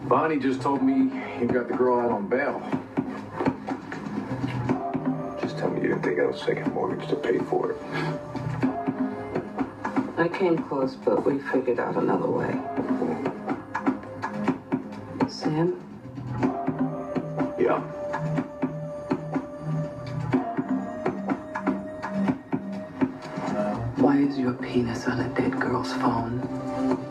Bonnie just told me you got the girl out on bail. Just tell me you didn't take out a second mortgage to pay for it. I came close, but we figured out another way. Sam? Yeah. Why is your penis on a dead girl's phone?